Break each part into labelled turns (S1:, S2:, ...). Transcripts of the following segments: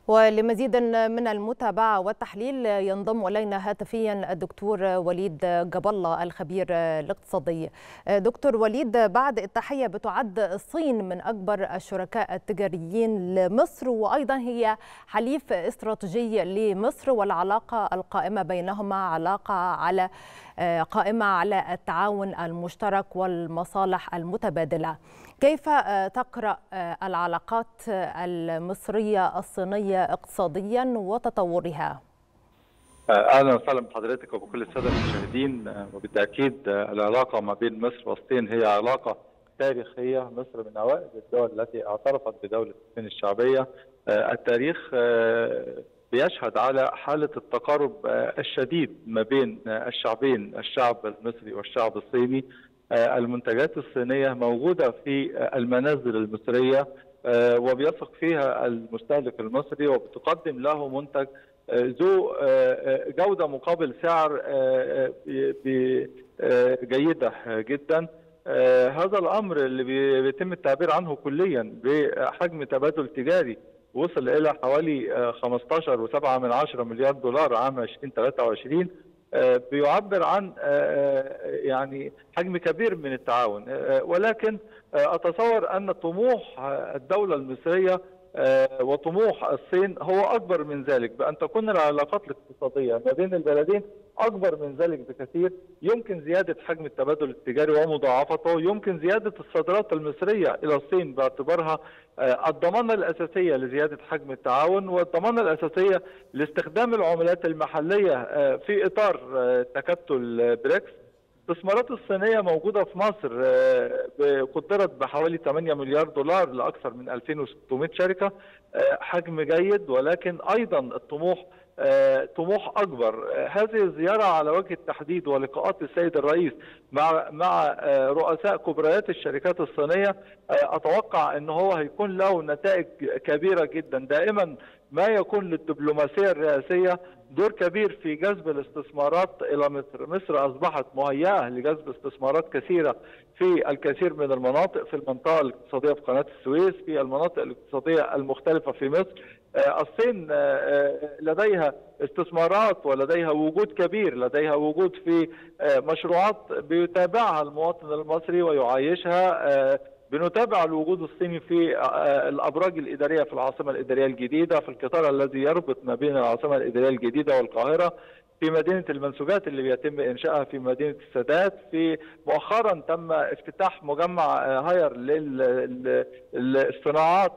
S1: ولمزيد من المتابعة والتحليل ينضم إلينا هاتفيا الدكتور وليد جاب الله الخبير الاقتصادي. دكتور وليد، بعد التحية، بتعد الصين من أكبر الشركاء التجاريين لمصر، وأيضا هي حليف استراتيجي لمصر، والعلاقة القائمة بينهما قائمة على التعاون المشترك والمصالح المتبادلة. كيف تقرأ العلاقات المصرية الصينية اقتصاديا وتطورها؟
S2: اهلا وسهلا بحضرتك وبكل الساده المشاهدين. وبالتاكيد العلاقه ما بين مصر والصين هي علاقه تاريخيه. مصر من اوائل الدول التي اعترفت بدوله الصين الشعبيه. التاريخ بيشهد على حاله التقارب الشديد ما بين الشعبين، الشعب المصري والشعب الصيني. المنتجات الصينيه موجوده في المنازل المصريه وبيثق فيها المستهلك المصري، وبتقدم له منتج ذو جودة مقابل سعر جيدة جدا. هذا الأمر اللي بيتم التعبير عنه كليا بحجم تبادل تجاري وصل إلى حوالي 15.7 مليار دولار عام 2023، بيعبر عن يعني حجم كبير من التعاون. ولكن أتصور أن طموح الدولة المصرية وطموح الصين هو أكبر من ذلك، بأن تكون العلاقات الاقتصادية ما بين البلدين أكبر من ذلك بكثير. يمكن زيادة حجم التبادل التجاري ومضاعفته، يمكن زيادة الصادرات المصرية إلى الصين باعتبارها الضمانة الأساسية لزيادة حجم التعاون، والضمانة الأساسية لاستخدام العملات المحلية في إطار تكتل بريكس. الاستثمارات الصينية موجودة في مصر قدرت بحوالي 8 مليار دولار لأكثر من 2600 شركة، حجم جيد، ولكن أيضا الطموح طموح أكبر. هذه الزيارة على وجه التحديد ولقاءات السيد الرئيس مع رؤساء كبريات الشركات الصينية أتوقع أنه هو هيكون له نتائج كبيرة جدا. دائما ما يكون للدبلوماسية الرئاسية دور كبير في جذب الاستثمارات إلى مصر. مصر أصبحت مهيئة لجذب استثمارات كثيرة في الكثير من المناطق، في المنطقة الاقتصادية في قناة السويس، في المناطق الاقتصادية المختلفة في مصر. الصين لديها استثمارات ولديها وجود كبير، لديها وجود في مشروعات بيتابعها المواطن المصري ويعايشها. بنتابع الوجود الصيني في الأبراج الإدارية في العاصمة الإدارية الجديدة، في القطار الذي يربط ما بين العاصمة الإدارية الجديدة والقاهرة، في مدينة المنسوجات اللي بيتم إنشائها في مدينة السادات. في مؤخرا تم افتتاح مجمع هاير للصناعات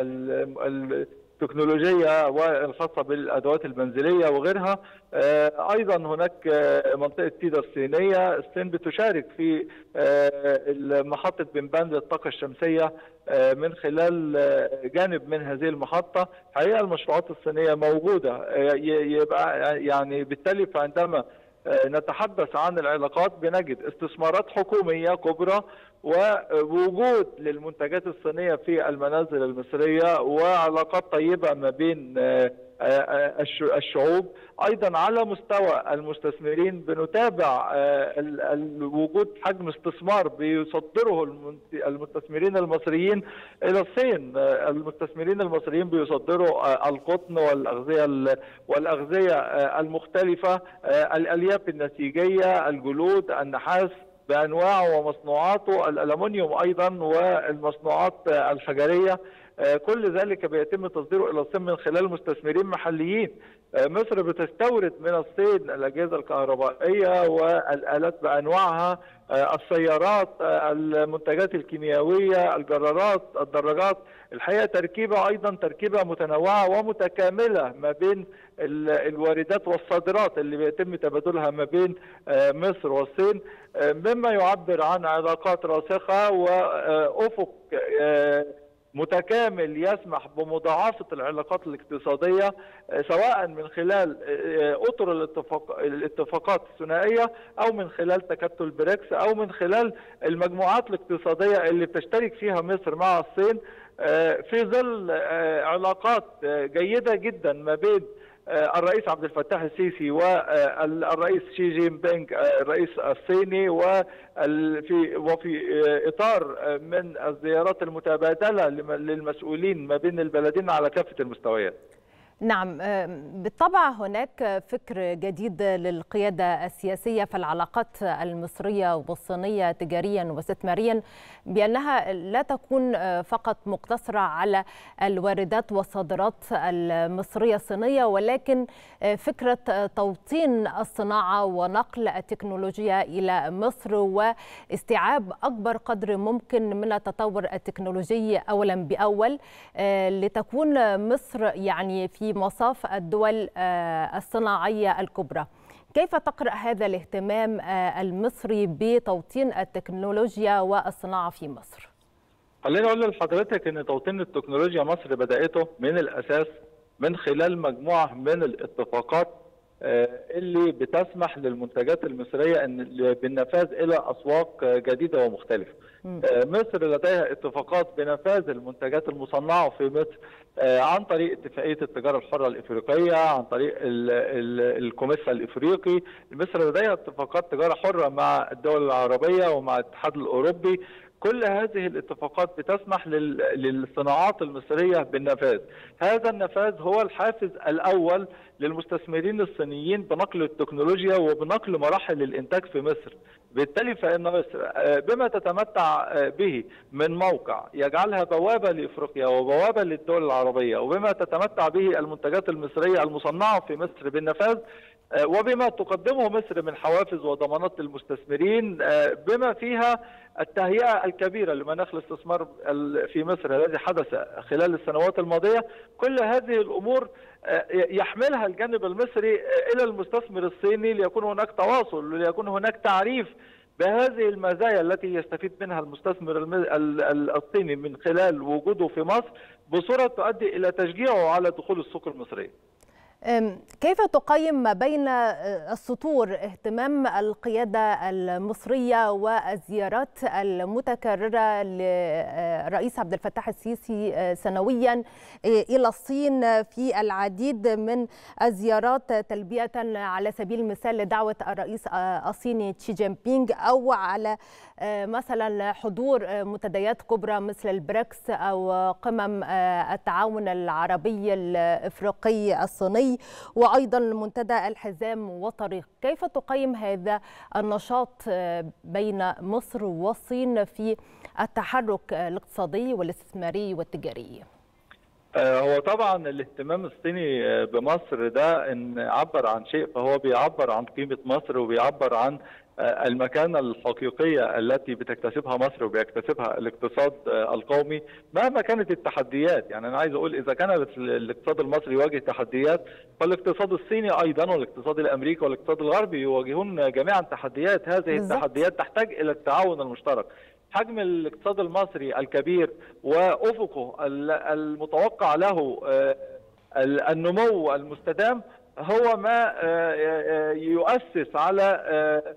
S2: التكنولوجية والخاصة بالأدوات المنزلية وغيرها. أيضا هناك منطقة تيدا الصينية. الصين بتشارك في محطة بنبان للطاقة الشمسية من خلال جانب من هذه المحطة. حقيقة المشروعات الصينية موجودة، يبقى يعني بالتالي فعندما نتحدث عن العلاقات بنجد استثمارات حكومية كبرى ووجود للمنتجات الصينية في المنازل المصرية وعلاقات طيبة ما بين الشعوب. ايضا على مستوى المستثمرين بنتابع وجود حجم استثمار بيصدره المستثمرين المصريين الى الصين. المستثمرين المصريين بيصدروا القطن والاغذيه المختلفه، الالياف النسيجيه، الجلود، النحاس بانواعه ومصنوعاته، الالومنيوم ايضا، والمصنوعات الحجريه. كل ذلك بيتم تصديره الى الصين من خلال مستثمرين محليين. مصر بتستورد من الصين الاجهزه الكهربائيه والالات بانواعها، السيارات، المنتجات الكيميائيه، الجرارات، الدراجات. الحقيقه تركيبه ايضا تركيبه متنوعه ومتكامله ما بين الواردات والصادرات اللي بيتم تبادلها ما بين مصر والصين، مما يعبر عن علاقات راسخه وافق متكامل يسمح بمضاعفة العلاقات الاقتصادية، سواء من خلال أطر الاتفاقات الثنائية أو من خلال تكتل بريكس أو من خلال المجموعات الاقتصادية اللي بتشترك فيها مصر مع الصين، في ظل علاقات جيدة جدا ما بين الرئيس عبد الفتاح السيسي والرئيس شي جين بينغ الرئيس الصيني، وفي اطار من الزيارات المتبادله للمسؤولين ما بين البلدين على كافه المستويات.
S1: نعم، بالطبع هناك فكر جديد للقيادة السياسية في العلاقات المصرية والصينية تجاريا واستثماريا، بأنها لا تكون فقط مقتصرة على الواردات والصادرات المصرية الصينية، ولكن فكرة توطين الصناعة ونقل التكنولوجيا إلى مصر واستيعاب أكبر قدر ممكن من التطور التكنولوجي أولا بأول، لتكون مصر يعني في مصاف الدول الصناعية الكبرى. كيف تقرأ هذا الاهتمام المصري بتوطين التكنولوجيا والصناعة في مصر؟
S2: خليني أقول لحضرتك أن توطين التكنولوجيا مصر بدأته من الأساس من خلال مجموعة من الاتفاقات اللي بتسمح للمنتجات المصرية بالنفاذ إلى أسواق جديدة ومختلفة. مصر لديها اتفاقات بنفاذ المنتجات المصنعة في مصر عن طريق اتفاقية التجارة الحرة الإفريقية، عن طريق الكوميسا الإفريقي. مصر لديها اتفاقات تجارة حرة مع الدول العربية ومع الاتحاد الأوروبي. كل هذه الاتفاقات بتسمح للصناعات المصرية بالنفاذ. هذا النفاذ هو الحافز الأول للمستثمرين الصينيين بنقل التكنولوجيا وبنقل مراحل الإنتاج في مصر. بالتالي فإن مصر بما تتمتع به من موقع يجعلها بوابة لإفريقيا وبوابة للدول العربية، وبما تتمتع به المنتجات المصرية المصنعة في مصر بالنفاذ، وبما تقدمه مصر من حوافز وضمانات للمستثمرين، بما فيها التهيئة الكبيرة لمناخ الاستثمار في مصر الذي حدث خلال السنوات الماضية. كل هذه الأمور يحملها الجانب المصري إلى المستثمر الصيني ليكون هناك تواصل، وليكون هناك تعريف بهذه المزايا التي يستفيد منها المستثمر الصيني من خلال وجوده في مصر، بصورة تؤدي إلى تشجيعه على دخول السوق المصرية.
S1: كيف تقيم ما بين السطور اهتمام القيادة المصرية والزيارات المتكررة للرئيس عبد الفتاح السيسي سنويا إلى الصين في العديد من الزيارات، تلبية على سبيل المثال لدعوة الرئيس الصيني شي جين بينغ، أو على مثلا حضور منتديات كبرى مثل البريكس أو قمم التعاون العربي الإفريقي الصيني، وأيضا منتدى الحزام والطريق؟ كيف تقيم هذا النشاط بين مصر والصين في التحرك الاقتصادي والاستثماري والتجاري؟
S2: هو طبعا الاهتمام الصيني بمصر ده ان عبر عن شيء فهو بيعبر عن قيمة مصر، وبيعبر عن المكانة الحقيقية التي بتكتسبها مصر وبيكتسبها الاقتصاد القومي مهما كانت التحديات. يعني أنا عايز أقول إذا كان الاقتصاد المصري يواجه تحديات، فالاقتصاد الصيني أيضا والاقتصاد الأمريكي والاقتصاد الغربي يواجهون جميعا تحديات. هذه التحديات تحتاج إلى التعاون المشترك. حجم الاقتصاد المصري الكبير وأفقه المتوقع له النمو المستدام هو ما يؤسس على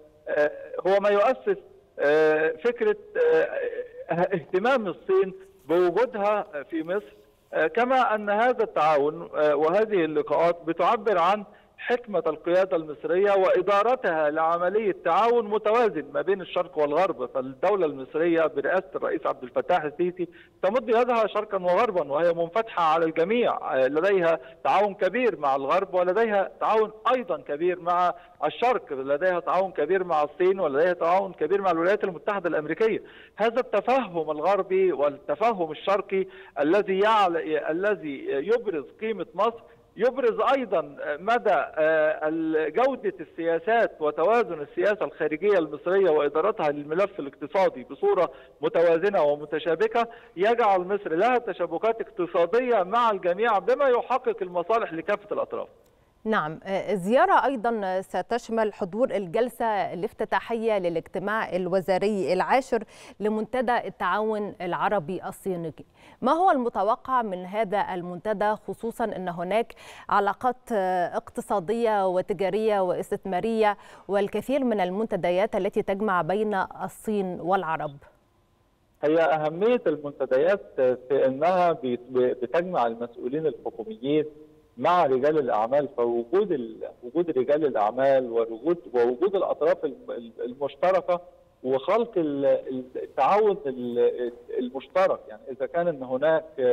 S2: فكرة اهتمام الصين بوجودها في مصر، كما أن هذا التعاون وهذه اللقاءات بتعبر عن حكمة القيادة المصرية وإدارتها لعملية تعاون متوازن ما بين الشرق والغرب. فالدولة المصرية برئاسة الرئيس عبد الفتاح السيسي تمد يدها شرقا وغربا، وهي منفتحة على الجميع. لديها تعاون كبير مع الغرب، ولديها تعاون أيضا كبير مع الشرق، لديها تعاون كبير مع الصين، ولديها تعاون كبير مع الولايات المتحدة الأمريكية. هذا التفهم الغربي والتفهم الشرقي الذي يبرز قيمة مصر، يبرز أيضا مدى جودة السياسات وتوازن السياسة الخارجية المصرية وإدارتها للملف الاقتصادي بصورة متوازنة ومتشابكة، يجعل مصر لها تشابكات اقتصادية مع الجميع بما يحقق المصالح لكافة الأطراف.
S1: نعم، الزيارة أيضا ستشمل حضور الجلسة الافتتاحية للاجتماع الوزاري العاشر لمنتدى التعاون العربي الصيني. ما هو المتوقع من هذا المنتدى، خصوصا أن هناك علاقات اقتصادية وتجارية واستثمارية والكثير من المنتديات التي تجمع بين الصين والعرب؟
S2: هي أهمية المنتديات في أنها بتجمع المسؤولين الحكوميين مع رجال الاعمال، فوجود رجال الاعمال ووجود الاطراف المشتركه وخلق التعاون المشترك. يعني اذا كان ان هناك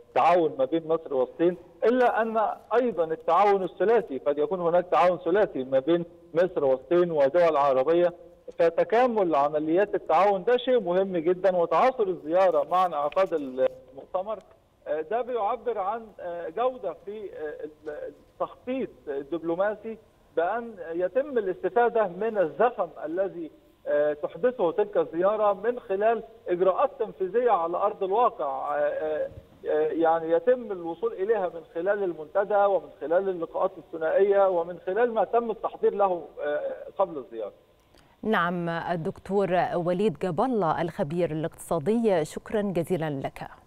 S2: تعاون ما بين مصر والصين، الا ان ايضا التعاون الثلاثي قد يكون هناك تعاون ثلاثي ما بين مصر والصين ودول عربيه. فتكامل عمليات التعاون ده شيء مهم جدا، وتعاصر الزياره مع انعقاد المؤتمر ده بيعبر عن جوده في التخطيط الدبلوماسي، بأن يتم الاستفادة من الزخم الذي تحدثه تلك الزيارة من خلال إجراءات تنفيذية على أرض الواقع، يعني يتم الوصول إليها من خلال المنتدى ومن خلال اللقاءات الثنائية ومن خلال ما تم التحضير له قبل الزيارة.
S1: نعم، الدكتور وليد جاب الله الخبير الاقتصادي، شكرا جزيلا لك.